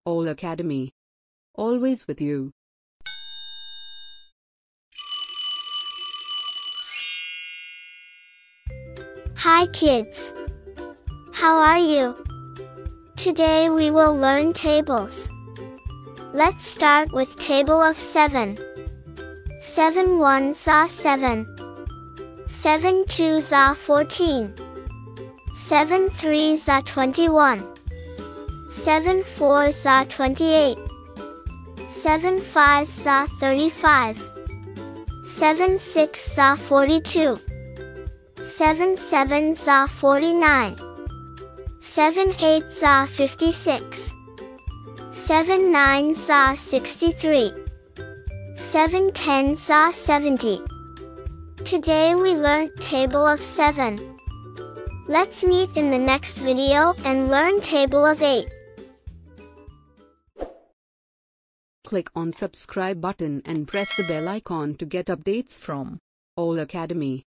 All Academy. Always with you. Hi kids. How are you? Today we will learn tables. Let's start with table of 7. 7 ones are 7. 7 twos are 14. 7 threes are 21. 7 fours are 28. 7 fives are 35. 7 sixes are 42. 7 sevens are 49. 7 eights are 56. 7 nines are 63. 7 tens are 70. Today we learned table of 7. Let's meet in the next video and learn table of 8. Click on subscribe button and press the bell icon to get updates from All Academy.